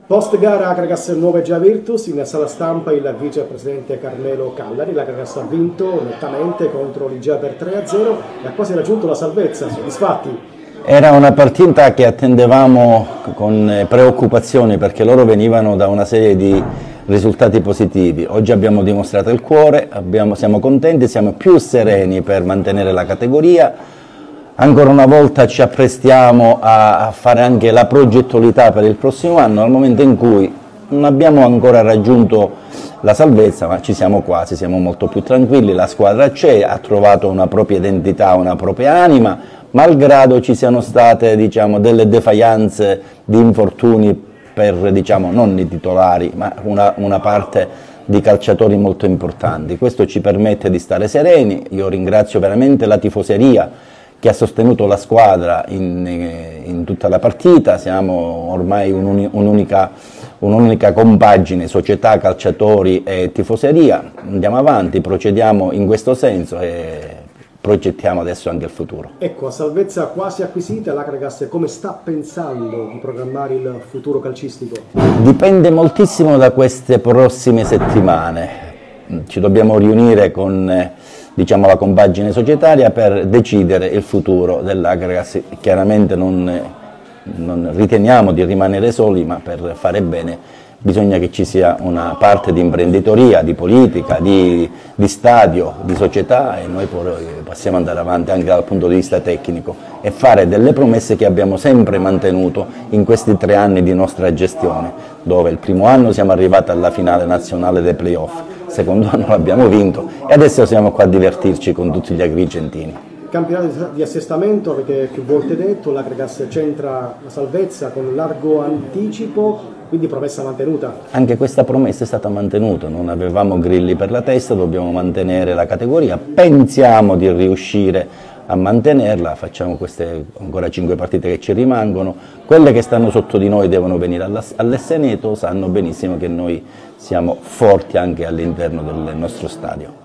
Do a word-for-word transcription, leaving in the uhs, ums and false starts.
Post gara Akragas Nuova Egea Virtus, in sala stampa il vicepresidente Carmelo Callari. L'Akragas ha vinto nettamente contro l'Igea per tre a zero e ha quasi raggiunto la salvezza, soddisfatti? Era una partita che attendevamo con preoccupazione perché loro venivano da una serie di risultati positivi. Oggi abbiamo dimostrato il cuore, abbiamo, siamo contenti, siamo più sereni per mantenere la categoria. Ancora una volta ci apprestiamo a fare anche la progettualità per il prossimo anno, al momento in cui non abbiamo ancora raggiunto la salvezza, ma ci siamo quasi, siamo molto più tranquilli, la squadra c'è, ha trovato una propria identità, una propria anima, malgrado ci siano state, diciamo, delle defaianze di infortuni per, diciamo, non i titolari, ma una, una parte di calciatori molto importanti. Questo ci permette di stare sereni. Io ringrazio veramente la tifoseria che ha sostenuto la squadra in, in tutta la partita. Siamo ormai un'unica un'unica compagine, società, calciatori e tifoseria. Andiamo avanti, procediamo in questo senso e progettiamo adesso anche il futuro. Ecco, a salvezza quasi acquisita, l'Akragas come sta pensando di programmare il futuro calcistico? Dipende moltissimo da queste prossime settimane. Ci dobbiamo riunire con, diciamo, la compagine societaria per decidere il futuro dell'Akragas. Chiaramente non, non riteniamo di rimanere soli, ma per fare bene bisogna che ci sia una parte di imprenditoria, di politica, di, di stadio, di società, e noi poi possiamo andare avanti anche dal punto di vista tecnico e fare delle promesse che abbiamo sempre mantenuto in questi tre anni di nostra gestione, dove il primo anno siamo arrivati alla finale nazionale dei playoff, il secondo anno l'abbiamo vinto e adesso siamo qua a divertirci con tutti gli agrigentini. Campionato di assestamento, avete più volte detto, l'Akragas centra la salvezza con largo anticipo, quindi promessa mantenuta? Anche questa promessa è stata mantenuta, non avevamo grilli per la testa, dobbiamo mantenere la categoria, pensiamo di riuscire a mantenerla, facciamo queste ancora cinque partite che ci rimangono, quelle che stanno sotto di noi devono venire all'Esseneto, sanno benissimo che noi siamo forti anche all'interno del nostro stadio.